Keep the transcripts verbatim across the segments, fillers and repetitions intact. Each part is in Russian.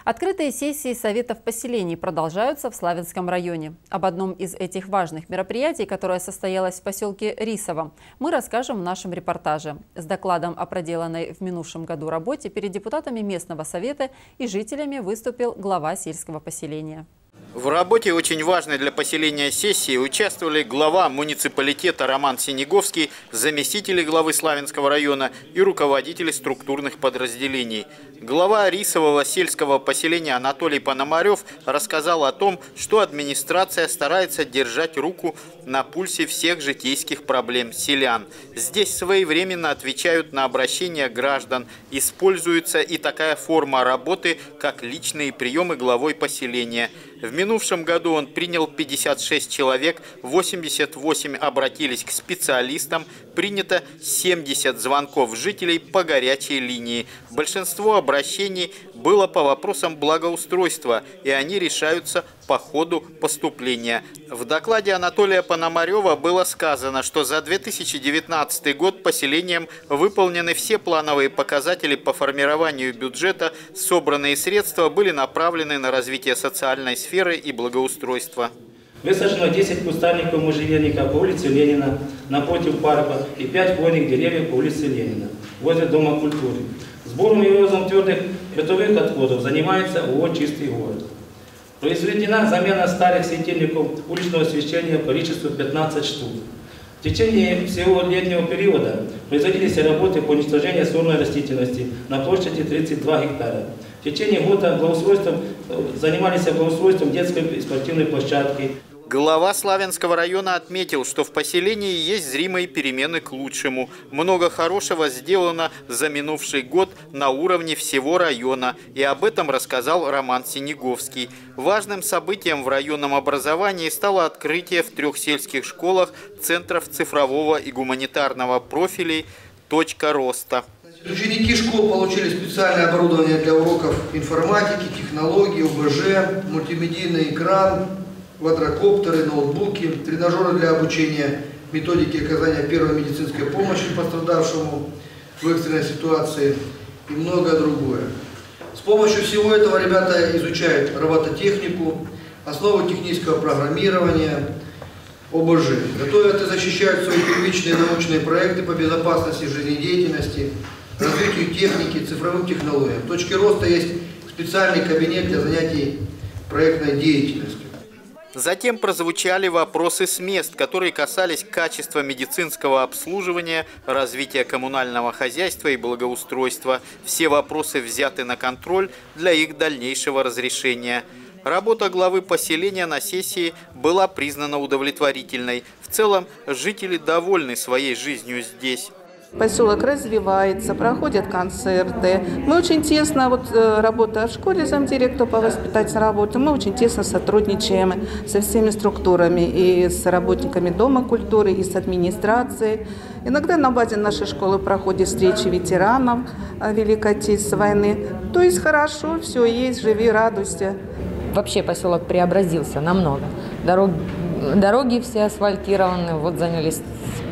Открытые сессии советов поселений продолжаются в Славянском районе. Об одном из этих важных мероприятий, которое состоялось в поселке Рисово, мы расскажем в нашем репортаже. С докладом о проделанной в минувшем году работе перед депутатами местного совета и жителями выступил глава сельского поселения. В работе, очень важной для поселения сессии, участвовали глава муниципалитета Роман Синеговский, заместители главы Славянского района и руководители структурных подразделений. Глава Рисового сельского поселения Анатолий Пономарев рассказал о том, что администрация старается держать руку на пульсе всех житейских проблем селян. Здесь своевременно отвечают на обращения граждан. Используется и такая форма работы, как личные приемы главой поселения. В минувшем году он принял пятьдесят шесть человек, восемьдесят восемь обратились к специалистам, принято семьдесят звонков жителей по горячей линии. Большинство обращений было по вопросам благоустройства, и они решаются по ходу поступления. В докладе Анатолия Пономарева было сказано, что за две тысячи девятнадцатый год поселением выполнены все плановые показатели по формированию бюджета, собранные средства были направлены на развитие социальной сферы и благоустройства. Высажено десять кустарников можжевельника по улице Ленина напротив парка и пять хвойных деревьев по улице Ленина возле Дома культуры. Сбором и вывозом твердых бытовых отходов занимается ООО «Чистый город». Произведена замена старых светильников уличного освещения в количестве пятнадцати штук. В течение всего летнего периода производились работы по уничтожению сорной растительности на площади тридцать два гектара. В течение года благоустройством, занимались благоустройством детской и спортивной площадки. Глава Славянского района отметил, что в поселении есть зримые перемены к лучшему. Много хорошего сделано за минувший год на уровне всего района. И об этом рассказал Роман Синеговский. Важным событием в районном образовании стало открытие в трех сельских школах центров цифрового и гуманитарного профилей «Точка роста». Ученики школ получили специальное оборудование для уроков информатики, технологий, ОБЖ, мультимедийный экран, квадрокоптеры, ноутбуки, тренажеры для обучения методики оказания первой медицинской помощи пострадавшему в экстренной ситуации и многое другое. С помощью всего этого ребята изучают робототехнику, основы технического программирования, ОБЖ. Готовят и защищают свои первичные научные проекты по безопасности жизнедеятельности, развитию техники, цифровым технологиям. В точке роста есть специальный кабинет для занятий проектной деятельностью. Затем прозвучали вопросы с мест, которые касались качества медицинского обслуживания, развития коммунального хозяйства и благоустройства. Все вопросы взяты на контроль для их дальнейшего разрешения. Работа главы поселения на сессии была признана удовлетворительной. В целом, жители довольны своей жизнью здесь. Поселок развивается, проходят концерты. Мы очень тесно, вот работая в школе замдиректора по воспитательной работе, мы очень тесно сотрудничаем со всеми структурами, и с работниками Дома культуры, и с администрацией. Иногда на базе нашей школы проходят встречи ветеранов Великой Отечественной войны. То есть хорошо, все есть, живи, радуйся. Вообще поселок преобразился намного. Дорог, дороги все асфальтированы, вот занялись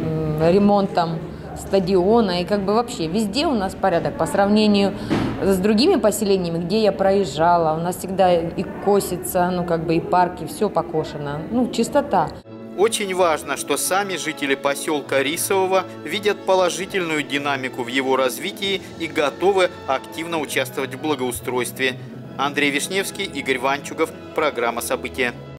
ремонтом стадиона, и как бы вообще везде у нас порядок. По сравнению с другими поселениями, где я проезжала, у нас всегда и косится, ну как бы и парки, все покошено, ну чистота. Очень важно, что сами жители поселка Рисового видят положительную динамику в его развитии и готовы активно участвовать в благоустройстве. Андрей Вишневский, Игорь Ванчугов, программа «События».